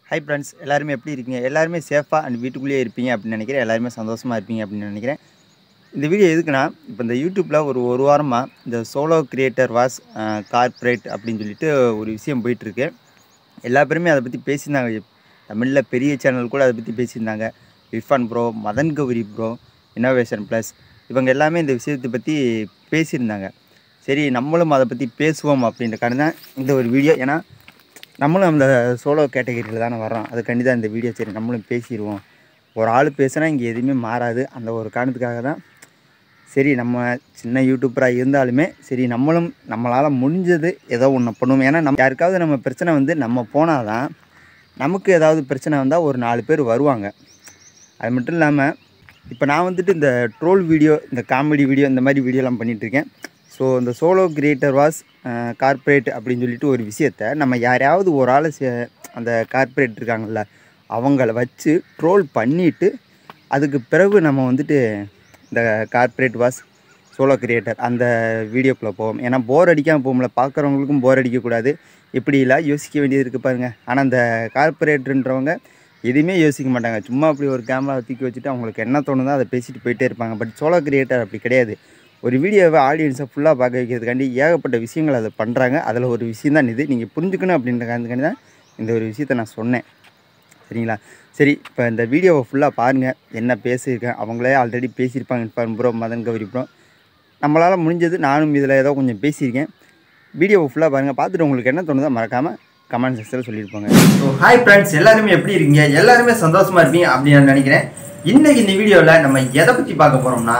Hi friends, எல்லாருமே எப்படி இருக்கீங்க? எல்லாருமே சேஃபாக அண்ட் வீட்டுக்குள்ளேயே இருப்பீங்க அப்படின்னு நினைக்கிறேன். எல்லாருமே சந்தோஷமாக இருப்பீங்க அப்படின்னு நினைக்கிறேன். இந்த வீடியோ எதுக்குன்னா, இப்போ இந்த யூடியூப்பில் ஒரு வாரமாக இந்த சோலோ கிரியேட்டர் வாஸ் கார்ப்பரேட் அப்படின்னு சொல்லிட்டு ஒரு விஷயம் போயிட்டுருக்கு. எல்லா பேருமே அதை பற்றி பேசியிருந்தாங்க. தமிழில் பெரிய சேனல் கூட அதை பற்றி பேசியிருந்தாங்க. Irfan bro, Madan Gowri bro, innovation plus இவங்க எல்லாமே இந்த விஷயத்தை பற்றி பேசியிருந்தாங்க. சரி, நம்மளும் அதை பற்றி பேசுவோம் அப்படின்றக்கான தான் இந்த ஒரு வீடியோ. ஏன்னா நம்மளும் அந்த சோலோ கேட்டகரியில் தானே வர்றோம். அதுக்காண்டி தான் இந்த வீடியோ. சரி, நம்மளும் பேசிடுவோம். ஒரு ஆள் பேசுனா இங்கே எதுவுமே மாறாது. அந்த ஒரு காரணத்துக்காக தான் சரி, நம்ம சின்ன யூடியூப்பராக இருந்தாலுமே சரி, நம்மளால் முடிஞ்சது ஏதோ ஒன்று பண்ணுவோம். ஏன்னா யாருக்காவது நம்ம பிரச்சனை நம்ம போனால் தான் நமக்கு ஏதாவது பிரச்சனை வந்தால் ஒரு 4 பேர் வருவாங்க. அது மட்டும் இல்லாமல் இப்போ நான் இந்த ட்ரோல் வீடியோ, இந்த காமெடி வீடியோ, இந்த மாதிரி வீடியோலாம் பண்ணிகிட்ருக்கேன். ஸோ இந்த சோலோ கிரியேட்டர் வாஸ் கார்ப்பரேட் அப்படின்னு சொல்லிட்டு ஒரு விஷயத்தை நம்ம யாரையாவது ஒரு ஆள் அந்த கார்ப்பரேட் இருக்காங்கள்ல அவங்கள வச்சு ட்ரோல் பண்ணிவிட்டு அதுக்கு பிறகு நம்ம இந்த கார்ப்பரேட் வாஸ் சோலோ கிரியேட்டர் அந்த வீடியோக்குள்ளே போவோம். ஏன்னா போர் அடிக்காமல் போகும்ல, பார்க்குறவங்களுக்கும் போர் அடிக்கக்கூடாது. இப்படிலாம் யோசிக்க வேண்டியது இருக்குது பாருங்கள். ஆனால் அந்த கார்ப்பரேட்டருன்றவங்க எதுவுமே யோசிக்க மாட்டாங்க. சும்மா அப்படி ஒரு கேமரா தூக்கி வச்சுட்டு அவங்களுக்கு என்ன தோணுதோ அதை பேசிட்டு போயிட்டே இருப்பாங்க. பட் சோலோ கிரியேட்டர் அப்படி கிடையாது. ஒரு வீடியோவை ஆடியன்ஸை ஃபுல்லாக பார்க்க வைக்கிறதுக்காண்டி ஏகப்பட்ட விஷயங்கள் அதை பண்ணுறாங்க. அதில் ஒரு விஷயம் தான் இது. நீங்கள் புரிஞ்சுக்கணும் அப்படின்றக்காண்டி தான் இந்த ஒரு விஷயத்தை நான் சொன்னேன். சரிங்களா? சரி, இப்போ இந்த வீடியோவை ஃபுல்லாக பாருங்கள். என்ன பேசியிருக்கேன், அவங்களே ஆல்ரெடி பேசியிருப்பாங்க. இர்ஃபான் ப்ரோ, மதன் கௌரி ப்ரோ, நம்மளால் முடிஞ்சது நானும் இதில் ஏதோ கொஞ்சம் பேசியிருக்கேன். வீடியோவை ஃபுல்லாக பாருங்கள். பார்த்துட்டு உங்களுக்கு என்ன தோணுதோ மறக்காமல் கமெண்ட் செக்ஷனில் சொல்லியிருப்பாங்க. ஸோ ஹாய் ஃப்ரெண்ட்ஸ், எல்லாருமே எப்படி இருக்கீங்க? எல்லாருமே சந்தோஷமாக இருப்பீங்க அப்படின்னு நான் நினைக்கிறேன். இன்னைக்கு இந்த வீடியோவில் நம்ம எதை பற்றி பார்க்க போகிறோம்னா,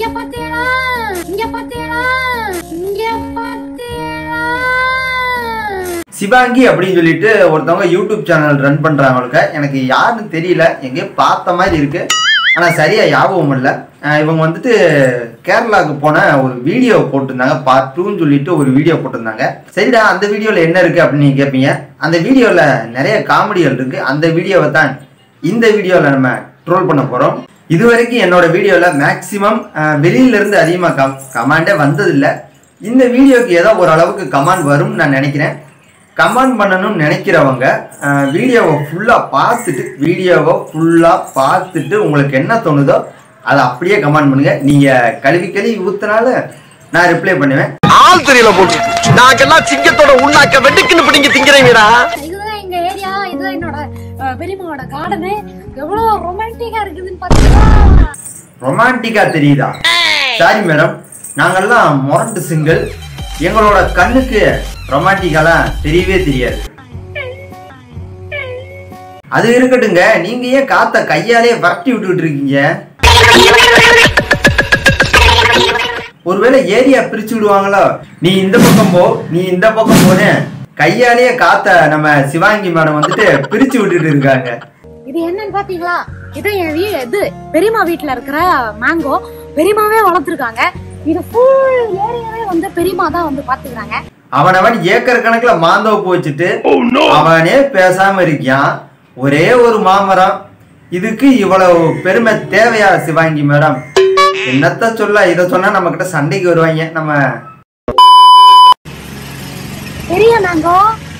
சிவாங்கி அப்படின்னு சொல்லிட்டு ஒருத்தவங்க யூடியூப் சேனல் ரன் பண்ணுறாங்களுக்கு. எனக்கு யாருன்னு தெரியல, எங்கேயோ பார்த்த மாதிரி இருக்கு, ஆனால் சரியாக ஞாபகம் இல்லை. இவங்க கேரளாவுக்கு போன ஒரு வீடியோ போட்டிருந்தாங்க. பார்ட் 2ன்னு சொல்லிட்டு ஒரு வீடியோ போட்டிருந்தாங்க. சரிடா, அந்த வீடியோவில் என்ன இருக்குது அப்படின்னு நீங்கள் கேட்பீங்க. அந்த வீடியோவில் நிறைய காமெடிகள் இருக்குது. அந்த வீடியோவை தான் இந்த வீடியோவில் நம்ம ட்ரோல் பண்ண போகிறோம். இது வரைக்கும் என்னோட வீடியோவில் மேக்ஸிமம் வெளியிலேருந்து அதிகமாக கமெண்டே வந்ததில்லை. இந்த வீடியோக்கு ஏதோ ஓரளவுக்கு கமெண்ட் வரும்னு நான் நினைக்கிறேன். கமெண்ட் பண்ணணும்னு நினைக்கிறவங்க வீடியோவை ஃபுல்லாக பார்த்துட்டு உங்களுக்கு என்ன தோணுதோ அதை அப்படியே கமெண்ட் பண்ணுங்க. நீங்கள் கழுவி ஊத்துனால நான் ரிப்ளை பண்ணுவேன். ஆள் தெரியல போட்டு நாங்கெல்லாம் சிங்கத்தோட உண்ணாக்க வெட்டுக்குன்னு பிடிங்க திங்கிறீங்கடா. இதுதான் எங்க ஏரியா, இதுதான் என்னோட பெரியம்மாவோட கார்டனு. எவ்வளவு ரொமான்டிக்கா இருக்குதுன்னு பாத்தீங்களா? ரொமான்டிக்கா தெரியுதா? சாரி மேடம், நாங்கெல்லாம் மொரட்டு சிங்கிள். எங்களோட கண்ணுக்கு ரொமான்டிக்காலாம் தெரியவே தெரியாது. அது இருக்கட்டுங்க, நீங்க ஏன் காத்த கையாலே வரட்டி விட்டுக்கிட்டு இருக்கீங்க? ஒருவேளை ஏரியா பிரிச்சு விடுவாங்களோ? நீ இந்த பக்கம் போ, நீ இந்த பக்கம் போன கையாலேயே காத்த நம்ம சிவாங்கி மேடம் பிரிச்சு விட்டுட்டு இருக்காங்க. இது என்னன்னு பாத்தீங்களா? இது பெரியம்மா வீட்டுல இருக்கிற மேங்கோ. பெரியமாவே வளர்த்துருக்காங்க. இது ஃபுல் ஏரியாவே பெரியமா தான் பாத்துக்கிறாங்க. அவனவன் ஏக்கர் கணக்குல மாந்தோப்பு வச்சுட்டு அவனே பேசாம இருக்கான். ஒரே ஒரு மாமரம், இதுக்கு இவ்வளவு பெருமை தேவையா சிவாங்கி மேடம்? என்னத்த சொல்ல, இத சொன்னா நம்ம கிட்ட சண்டைக்கு வருவாங்க. நம்ம பெரிய மேங்கோ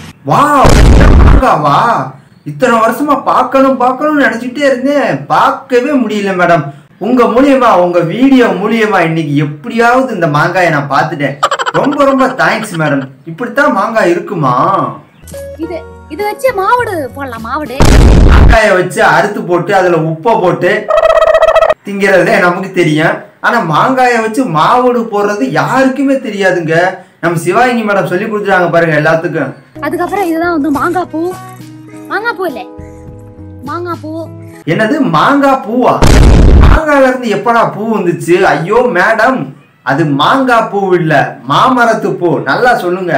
வா இத்தனை வருஷமா பார்க்கணும்னு நினைச்சிட்டே இருந்தேன், பார்க்கவே முடியல மேடம். உங்க மூலியமா, உங்க வீடியோ மூலியமா இன்னைக்கு எப்படியாவது இந்த மாங்காயை நான் பார்த்துட்டேன். ரொம்ப தேங்க்ஸ் மேடம். இப்படித்தான் மாங்காய் இருக்குமா? இது வச்சு மாவுடு போடலாம். மாவுடு மாங்காயை வச்சு அறுத்து போட்டு அதுல உப்பை போட்டு திங்கிறதே நமக்கு தெரியும். ஆனா மாங்காயை வச்சு மாவுடு போடுறது யாருக்குமே தெரியாதுங்க. நம்ம சிவாங்கி மேடம் சொல்லி கொடுத்துறாங்க பாருங்க எல்லாத்துக்கும். அதுக்கப்புறம் இதுதான் மாங்காய் பூ. இல்ல மாங்காய் பூ. என்னது மாங்காய் பூவா? மாங்காயில இருந்து எப்படா பூ வந்துச்சு? ஐயோ மேடம், அது மாங்காய் பூ இல்ல, மாமரத்து பூ. நல்லா சொல்லுங்க.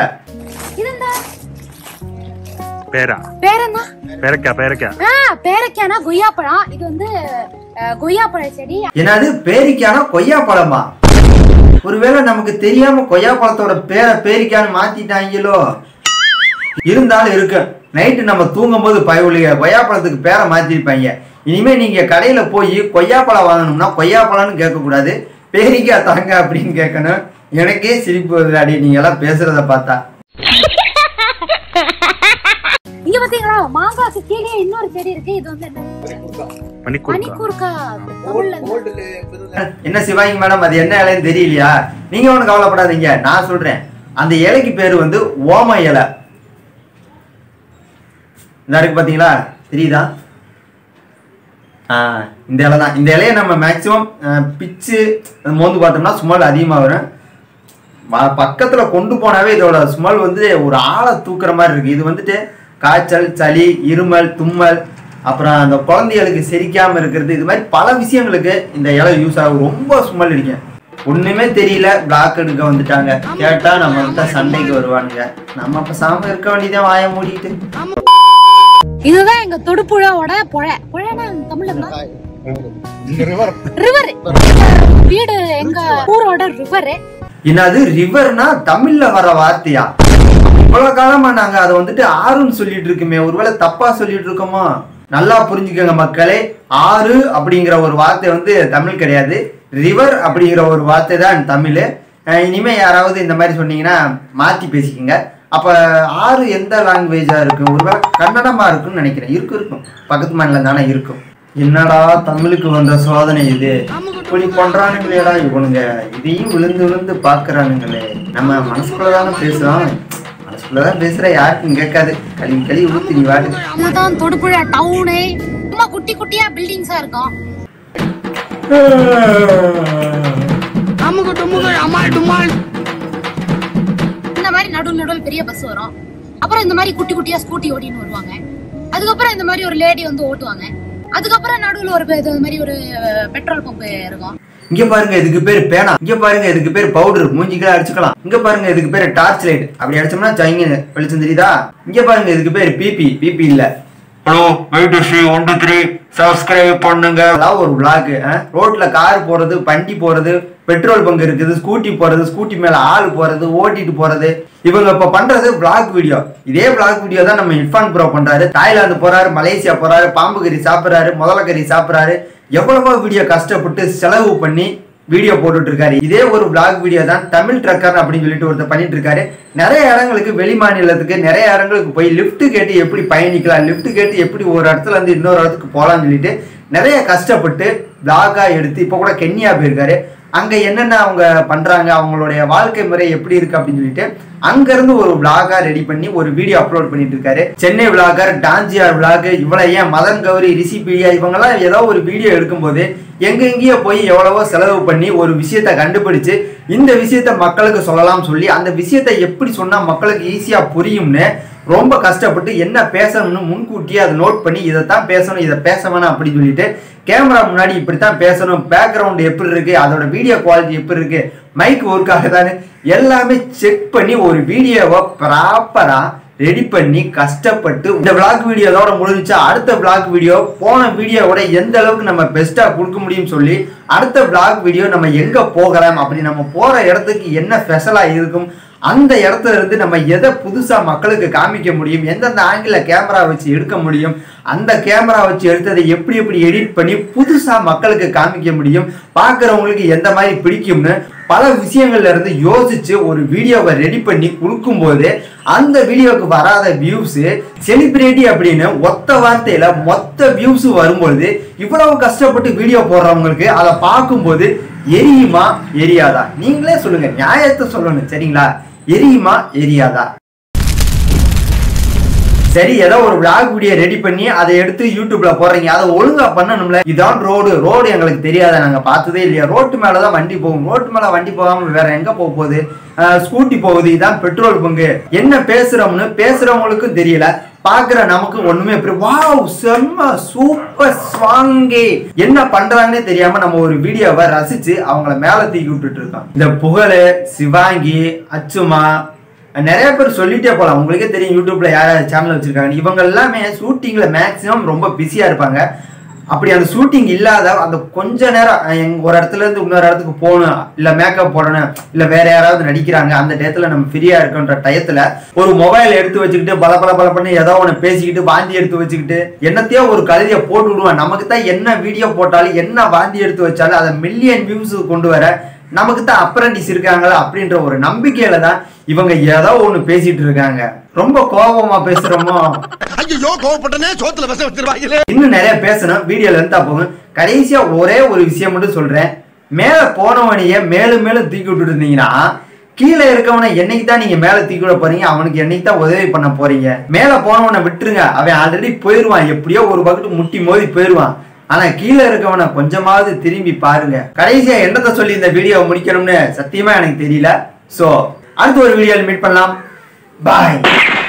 பேரக்கானா கொய்யாப்பழம். இது கொய்யாப்பழ செடி. என்னது பேரிக்கானா கொய்யாப்பழமா? ஒருவேளை நமக்கு தெரியாம கொய்யாப்பழத்தோட பேரை பேரிக்கான்னு மாத்திட்டாங்களோ? இருந்தாலும் இருக்கு. நைட்டு நம்ம தூங்கும் போது பயவுலிய கொய்யாப்பழத்துக்கு பேரை மாத்திருப்பாங்க. இனிமே நீங்க கடையில போய் கொய்யாப்பழம் வாங்கணும்னா கொய்யாப்பழம்னு கேட்க கூடாது, பேரிக்காய் தாங்க அப்படின்னு கேட்கணும். எனக்கே சிரிப்பு வருது அடி நீங்க எல்லாம் பேசுறத பார்த்தா. இங்க பாத்தீங்களா மாங்காய்க்கு கீழே இன்னொரு செடி இருக்கு. இது வந்து மணிக்கூர்க்கா. என்ன சிவாங்கி மேடம், அது என்ன இலைன்னு தெரியலையா? நீங்க ஒன்றும் கவலைப்படாதீங்க, நான் சொல்றேன். அந்த இலைக்கு பேரு வந்து ஓம இலை. இந்த இருக்கு பாத்தீங்களா, தெரியுதா? இந்த இலை தான். இந்த இலையை நம்ம மேக்சிமம் பிச்சு மோந்து பார்த்தோம்னா ஸ்மெல் அதிகமாக வரும். பக்கத்துல கொண்டு போனாவே இதோட ஸ்மெல் வந்து ஒரு ஆளை தூக்குற மாதிரி இருக்கு. இது வந்துட்டு காய்ச்சல், சளி, இருமல், தும்மல், அப்புறம் அந்த குழந்தைகளுக்கு செரிக்காம இருக்கிறது, இது மாதிரி பல விஷயங்களுக்கு இந்த இலை யூஸ் ஆகும். ரொம்ப ஸ்மெல் அடிக்கும். ஒண்ணுமே தெரியல, பிளாக் எடுக்க வந்துட்டாங்க. கேட்டா நம்ம கிட்ட சண்டைக்கு வருவானுங்க. நம்ம அப்ப சாம இருக்க வேண்டியதான், வாய மூடிட்டு. இதுதான் எங்க தொடுபுழாவோட புழனா தமிழ்ல ரிவர். வீடு எங்க ஊரோட ரிவர். என்னது ரிவர்னா தமிழ்ல வர வார்த்தையா? இவ்வளவு காலமா நாங்க அதை வந்துட்டு ஆறுன்னு சொல்லிட்டு இருக்குமே, ஒருவேளை தப்பா சொல்லிட்டு இருக்கோமோ? நல்லா புரிஞ்சுக்கோங்க மக்களே, ஆறு அப்படிங்கிற ஒரு வார்த்தை வந்து தமிழ் கிடையாது. ரிவர் அப்படிங்கிற ஒரு வார்த்தை தான் தமிழ். இனிமே யாராவது இந்த மாதிரி சொன்னீங்கன்னா மாத்தி பேசிக்கோங்க. அப்ப ஆறு எந்த லாங்குவேஜா இருக்கும்? ஒருவேளை கன்னடமா இருக்குன்னு நினைக்கிறேன். இருக்கும் பக்கத்து மாநிலம் தானே இருக்கும். என்னடா தமிழுக்கு வந்த சோதனை இது, இப்படி பண்றானுங்களேடா இவனுங்க. இதையும் விழுந்து விழுந்து பாக்குறானுங்களே. நம்ம மனசுக்குள்ளதானே பேசுறோம், மனசுக்குள்ளதான் பேசுற, யாருக்கும் கேட்காது. கழுவி ஊத்தி நீ வாடு. இதுதான் தொடுபுழா டவுனு. சும்மா குட்டி குட்டியா பில்டிங்ஸா இருக்கும். இந்த மாதிரி நடுவில் பெரிய பஸ் வரும். அப்புறம் இந்த மாதிரி குட்டி குட்டியா ஸ்கூட்டி ஓட்டின்னு வருவாங்க. அதுக்கப்புறம் இந்த மாதிரி ஒரு லேடி வந்து ஓட்டுவாங்க. அதுக்கப்புறம் நடுவில் ஒரு மாதிரி ஒரு பெட்ரோல் பம்ப் இருக்கும். இங்க பாருங்க, இதுக்கு பேர் பேனா. இங்க பாருங்க, இதுக்கு பேர் பவுடர், மூஞ்சிக்கெல்லாம் அடிச்சுக்கலாம். இங்க பாருங்க, இதுக்கு பேர் டார்ச் லைட். அப்படி அடிச்சோம்னா சைங்க வெளிச்சம் தெரியுதா? இங்க பாருங்க, இதுக்கு பேர் பிபி இல்ல. ஹலோ, வெயிட் 1 2 3 சப்ஸ்கிரைப் பண்ணுங்க. அதாவது ஒரு vlog. ரோட்ல கார் போறது, வண்டி போறது, பெட்ரோல் பங்க் இருக்குது, ஸ்கூட்டி போறது, ஸ்கூட்டி மேல ஆள் போறது, ஓட்டிட்டு போறது, இவங்க இப்ப பண்றது vlog வீடியோ. இதே vlog வீடியோ தான் நம்ம இர்ஃபான் ப்ரோ பண்றாரு. தாய்லாந்து போறாரு, மலேசியா போறாரு, பாம்பு கறி சாப்பிடுறாரு, முதல கறி சாப்பிடுறாரு. எவ்வளவோ வீடியோ கஷ்டப்பட்டு செலவு பண்ணி வீடியோ போட்டுட்டு இருக்காரு. இதே ஒரு vlog வீடியோ தான் தமிழ் ட்ரக்கர் அப்படின்னு சொல்லிட்டு ஒருத்தர் பண்ணிட்டு இருக்காரு. நிறைய இடங்களுக்கு, வெளி மாநிலத்துக்கு நிறைய இடங்களுக்கு போய் லிஃப்ட் கேட்டு எப்படி பயணிக்கலாம், லிஃப்ட் கேட்டு எப்படி ஒரு இடத்துல இருந்து இன்னொரு இடத்துக்கு போகலாம்னு சொல்லிட்டு நிறைய கஷ்டப்பட்டு vlog-ஆ எடுத்து இப்போ கூட கென்யா போயிருக்காரு. அங்க என்னென்ன அவங்க பண்றாங்க, அவங்களுடைய வாழ்க்கை முறை எப்படி இருக்கு அப்படின்னு சொல்லிட்டு அங்க இருந்து ஒரு vlog-ஆ ரெடி பண்ணி ஒரு வீடியோ அப்லோட் பண்ணிட்டு இருக்காரு. சென்னை vlogger, டான்சியார் vlog, இவ்வளவு ஏன் மதன் கௌரி, ரிஷிபிரியா, இவங்கெல்லாம் ஏதோ ஒரு வீடியோ எடுக்கும்போது எங்கெங்கேயோ போய் எவ்வளவோ செலவு பண்ணி ஒரு விஷயத்த கண்டுபிடிச்சு இந்த விஷயத்த மக்களுக்கு சொல்லலாம் சொல்லி அந்த விஷயத்தை எப்படி சொன்னா மக்களுக்கு ஈஸியா புரியும்னு ரொம்ப கஷ்டப்பட்டு என்ன பேசணும்னு முன்கூட்டியே அதை நோட் பண்ணி இதைத்தான் பேசணும், இதை பேச வேணாம் அப்படின்னு சொல்லிட்டு கேமரா முன்னாடி இப்படித்தான் பேசணும், பேக்ரவுண்ட் எப்படி இருக்கு, அதோட வீடியோ குவாலிட்டி எப்படி இருக்கு, மைக் ஒர்க் ஆகுதான்னு எல்லாமே செக் பண்ணி ஒரு வீடியோவை ப்ராப்பரா ரெடி பண்ணி கஷ்டப்பட்டு இந்த vlog வீடியோவோட முடிஞ்சா அடுத்த vlog வீடியோ போன வீடியோவோட எந்த அளவுக்கு நம்ம பெஸ்டா கொடுக்க முடியும் சொல்லி அடுத்த vlog வீடியோ நம்ம எங்க போகலாம், அப்படி நம்ம போற இடத்துக்கு என்ன ஸ்பெஷலா இருக்கும், அந்த இடத்துல இருந்து நம்ம எதை புதுசா மக்களுக்கு காமிக்க முடியும், எந்தெந்த ஆங்கிள் கேமரா வச்சு எடுக்க முடியும், அந்த கேமரா வச்சு எடுத்ததை எப்படி எப்படி எடிட் பண்ணி புதுசா மக்களுக்கு காமிக்க முடியும், பார்க்குறவங்களுக்கு எந்த மாதிரி பிடிக்கும்னு பல விஷயங்கள்ல இருந்து யோசிச்சு ஒரு வீடியோவை ரெடி பண்ணி கொடுக்கும் போது அந்த வீடியோக்கு வராத வியூஸ் செலிபிரிட்டி அப்படின்னு ஒத்த வார்த்தையில மொத்த வியூஸ் வரும்போது இவ்வளவு கஷ்டப்பட்டு வீடியோ போடுறவங்களுக்கு அதை பார்க்கும்போது எரியுமா எரியாதா? நீங்களே சொல்லுங்க, நியாயத்தை சொல்லணும் சரிங்களா? எரியுமா எரியாதா? சரி, ஏதோ ஒரு vlog வீடியோ ரெடி பண்ணி அதை எடுத்து யூடியூப்ல போடுறீங்க, அதை ஒழுங்கா பண்ணணும்ல. இதான் ரோடு எங்களுக்கு தெரியாத, நாங்க பார்த்ததே இல்லையா? ரோட்டு மேலதான் வண்டி போகும், ரோட்டு மேல வண்டி போகாம வேற எங்க போகுது? ஸ்கூட்டி போகுது, இதான் பெட்ரோல் பங்கு. என்ன பேசுறோம்னு பேசுறவங்களுக்கும் தெரியல, பாக்குற நமக்கு ஒண்ணுமே வாவ் செம்ம சூப்பர் ஸ்வாங்கே என்ன பண்றாங்கன்னே தெரியாம நம்ம ஒரு வீடியோவை ரசிச்சு அவங்கள மேல தூக்கி விட்டுட்டு இருக்கோம். இந்த புகழ், சிவாங்கி, அச்சுமா, நிறைய பேர் சொல்லிட்டே போலாம். உங்களுக்கே தெரியும் யூடியூப்ல யாராவது சேனல் வச்சிருக்காங்க. இவங்க எல்லாமே ஷூட்டிங்ல மேக்சிமம் ரொம்ப பிஸியா இருப்பாங்க. அப்படி அந்த ஷூட்டிங் இல்லாத அந்த கொஞ்ச நேரம் ஒரு இடத்துல இருந்து இன்னொரு இடத்துக்கு போகணும், இல்ல மேக்கப் போடணும், இல்ல வேற யாராவது நடிக்கிறாங்க, அந்த டயத்துல நம்ம ஃப்ரீயா இருக்குன்ற டயத்துல ஒரு மொபைல் எடுத்து வச்சுக்கிட்டு பல பண்ணி ஏதோ ஒன்று பேசிக்கிட்டு வாந்தி எடுத்து வச்சுக்கிட்டு என்னத்தையோ ஒரு கழுதியை போட்டு விடுவேன். நமக்கு தான் என்ன வீடியோ போட்டாலும் என்ன வாந்தி எடுத்து வச்சாலும் அதை மில்லியன் வியூஸ் கொண்டு வர நமக்கு தான் அப்ரண்டிஸ் இருக்காங்களா அப்படின்ற ஒரு நம்பிக்கையில தான் இவங்க ஏதோ ஒண்ணு பேசிட்டு இருக்காங்க. ரொம்ப கோபமா பேசுறோமோ? ஐயோ கோபப்பட்டனே, சோத்துல விஷம் வச்சிருவாங்களே. இன்னும் நிறைய பேசணும், வீடியோல இருந்தா போகும். கடைசியா ஒரே ஒரு விஷயம் மட்டும் சொல்றேன். மேல போனவனையே மேலும் மேலும் தூக்கி விட்டுட்டு இருந்தீங்கன்னா கீழே இருக்கவனை என்னைக்கு தான் நீங்க மேல தூக்கி விட போறீங்க? அவனுக்கு என்னைக்கு தான் உதவி பண்ண போறீங்க? மேல போனவனை விட்டுருங்க, அவன் ஆல்ரெடி போயிருவான், எப்படியோ ஒரு பக்கத்து முட்டி மோதி போயிருவான். ஆனா கீழே இருக்கவனை கொஞ்சமாவது திரும்பி பாருங்க. கடைசியா என்னத்தை சொல்லி இந்த வீடியோவை முடிக்கணும்னு சத்தியமா எனக்கு தெரியல. சோ அடுத்த ஒரு வீடியோல மீட் பண்ணலாம். பாய்.